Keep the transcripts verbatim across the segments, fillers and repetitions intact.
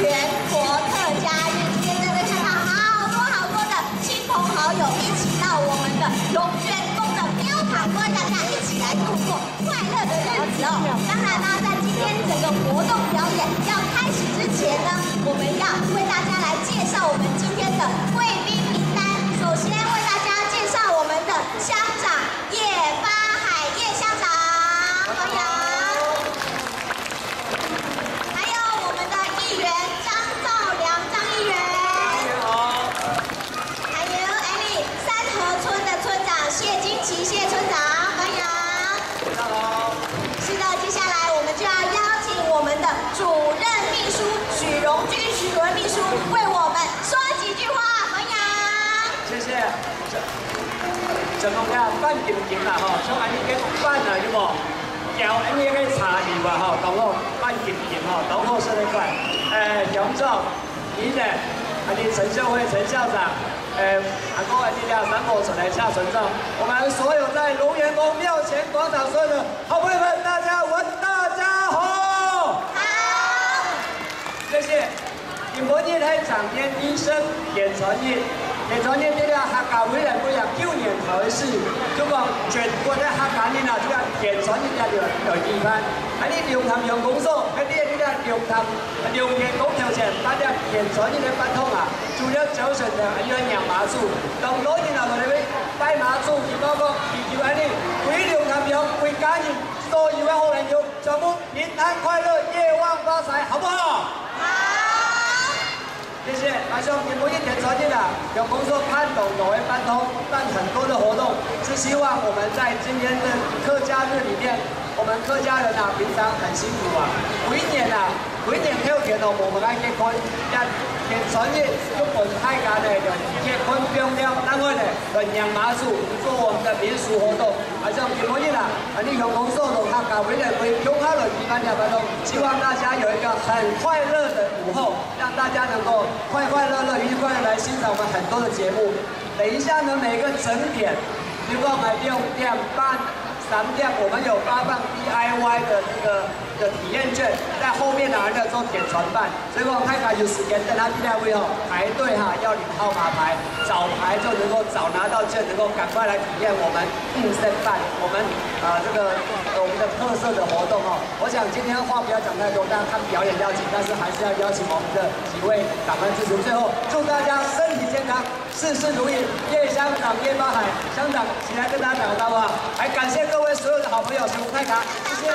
全国客家日，今天真的看到好多好多的亲朋好友一起到我们的龙泉宫的庙堂，为大家一起来度过快乐的日子哦。当然呢，在今天整个活动表演要开始之前呢，我们要为大家来介绍我们今天的贵宾名单。首先为大家介绍我们的乡长叶发海叶乡长，欢迎。还有我们的议员张兆良张议员，还有哎你三河村的村长谢金奇谢村长，欢迎。是的，接下来我们就要邀请我们的主任秘书许荣君许主任秘书为我们说几句话，欢迎。 谢谢。就讲遐办金金啦吼，像安尼个办啊，有无？交安尼个茶礼吧吼，同好办金金吼，同好生日快。诶，杨总、李姐，安尼陈秀慧陈校长，诶，还有安尼俩三宝村的夏村长，我们所有在龙源宫庙前广场所有的好朋友们，大家问大家好。 好。 谢谢。今本日喺长天医生演传日。演传日呢个客家委员会啊，九年头的事，就讲全国的客家人啊，这个演传日啊，就就举办。喺呢龙潭阳公所，喺呢呢个龙潭龙田公条前，大家演传日的传统啊，除了早晨的还有养马术，当老人啊，我哋去拜马术，如果讲祈求安尼，为龙潭阳为家人所有的好朋友，全部平安快乐，夜旺发财，好不好？ 好。 谢谢，马上今天演传日啊，有工作看懂懂的办通办很多的活动，是希望我们在今天的客家日里面，我们客家人啊平常很辛苦啊，每年啊每年跳田哦，我们来结婚，一演传日就本太家的就结婚不用了，然后呢就养马术做我们的民俗活动，马上今天啊，啊你用工作同客家委员会用好了举办的活动，希望大家有一个很快乐的午后，让大家能够快快乐乐、愉快的来欣赏我们很多的节目。等一下呢，每个整点，比如说买六点半、三点，我们有发放 D I Y 的这个的体验券，在后面拿着做点传办。所以我太太有时间等他 D I Y 哦，排队哈、啊、要领号码牌，早排就能够早拿到券，能够赶快来体验我们应生办，我们啊、呃、这个呃我们的特色的活动哦。我想今天话不要讲太多，大家看表演要紧，但是还是要邀请我们的几位长官支持。最后祝大家身体健康，事事如意。叶乡长叶发海乡长起来跟大家打个招呼啊！还感谢各位所有的好朋友，辛苦太卡，谢谢。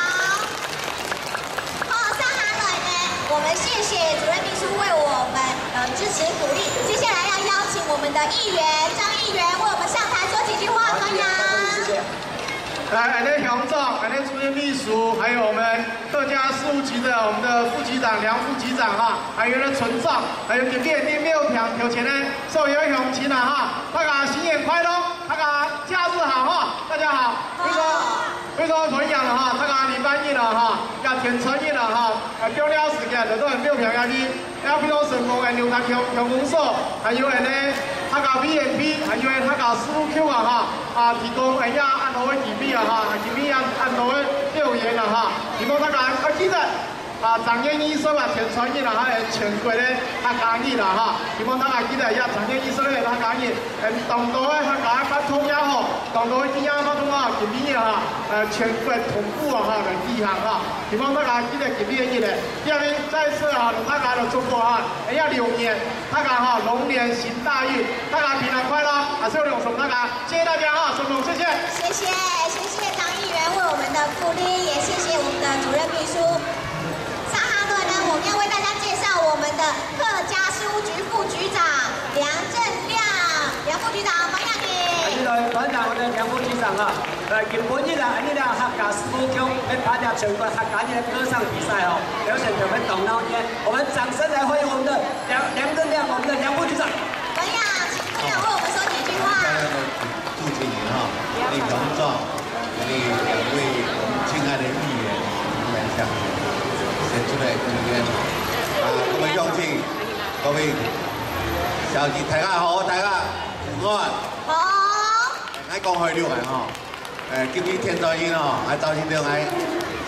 好，上下来呢，我们谢谢主任秘书为我们呃支持鼓励。接下来要邀请我们的议员张议员为我们上台说几句话，欢迎。 谢谢。 来，俺的乡长，俺的主任秘书，还有我们客家事务局的我们的副局长梁副局长哈，还有呢村长，还有今天的庙堂头前呢所有乡亲啊哈，大家新年快乐，大家假日好哈，大家好，非常非常分享了哈，大家礼拜日了哈，也天春日了哈，啊重要时间就都系庙堂下啲，也非常成功嘅龙潭乡乡公所，还有人呢。客家 V M P 还有客家事务 Q 啊哈，啊提供哎呀按头的提笔啊哈，提笔按按头的留言啊哈，希望大家啊记得啊长年医生啊全传日啊，还有全国的客家日啦哈，希望大家记得呀长年医生的客家日，誒當到嘅客家發通也好，當到嘅啲啊發通啊，今年啊誒全國同步啊哈嚟進行啊，希望大家記得今年日咧，第二邊再次啊同大家嚟祝福啊，哎呀龍年大家哈龍年行大運。大家平安快乐，还是有两送大家，谢谢大家哈，送送谢谢。 谢谢谢谢张议员为我们的鼓励，也谢谢我们的主任秘书。上哈段呢，我们要为大家介绍我们的客家事务局副局长梁正亮，梁副局长，欢迎你。 来，团长，我的梁副局长啊，呃，今本日啊，呢俩客家事务局来参加全国客家日歌唱比赛哦，表现特别动脑筋，我们掌声来欢迎我们的梁梁正亮，我们的梁副局长。 文雅，请部长为我们说几句话。 大家的祝福你哈，你荣照，你两位我们亲爱的议员来相选出来今天啊，各位乡亲，各位小姐，大家好，大家午安。 好。 喺講開了係嗬，誒今年天災日嗬，喺周天亮喺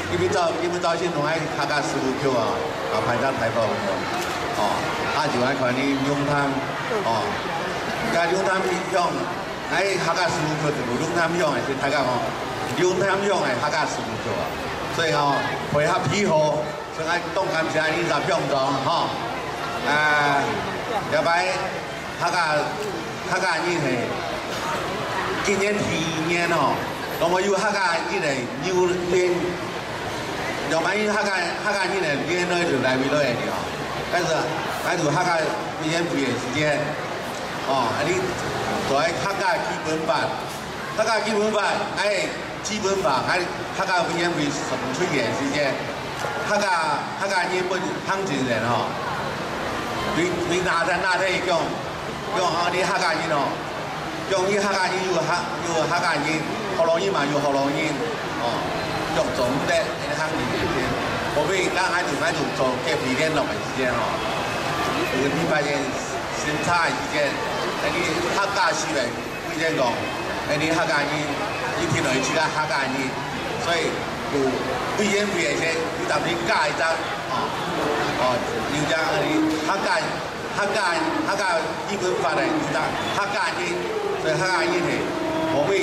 基本早基本早先拢爱客家师傅叫啊，啊排到台北哦，啊就爱看你龙潭哦，甲龙潭乡，哎客家师傅叫就无龙潭乡的，是大家哦，龙潭乡的客家师傅叫啊，所以哦配合气候，所以爱动感起来你就用装吼，啊，要摆客家客家人是。 今年第年哦，我们有客家人的牛年，要万一客家客家人的年呢就来未来的哦。但是还是客家语言会的时间，哦，啊你在客家基本法，客家基本法哎基本法还客家语言会什么出现时间，客家客家人不行情人哦，你你哪天哪天讲讲啊你客家人哦。 用伊客家人有客有客家人，河洛人嘛有河洛人，哦，用总的一行里面，我们刚开始开始做隔皮天落的时间哦，有你发现生产时间，那你客家思维为怎讲？那你客家人一天来一个客家人，所以有为怎为些有当你教一张哦哦，有讲你客家客家客家基本法的有当客家人。 所以客家人呢，我们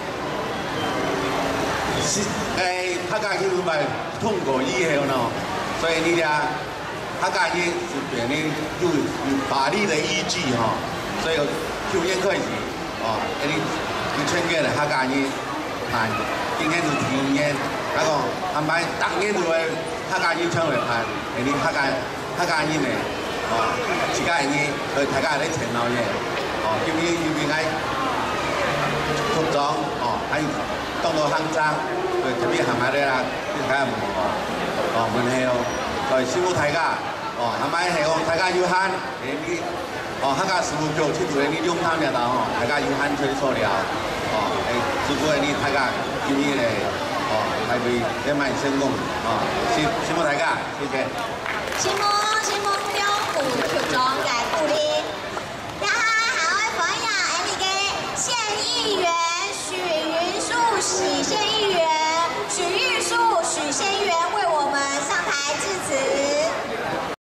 是诶客家基本法通过以后呢，所以你俩客家人是变成有有法律的依据哈，所以就应开始哦，你你全国的客家人判，今年就第年，那个安排当年就会客家人抢来判，你客家客家人呢，哦，自家人去大家来听老嘢，哦，叫你要变爱。 服裝哦，還有當到行裝，對特別係咪咧啦？啲睇下門哦，哦門口，對師傅睇家，哦係咪係講大家要慳？誒你哦客家師傅叫出嚟，你用湯嘅啦哦，大家要慳最錯了，哦誒師傅你大家建議嚟，哦係會一萬成功，哦師師傅大家，謝謝。 師傅師傅兩副服裝嘅鼓勵，呀好嘅朋友，誒你嘅縣議員。 許云樹喜縣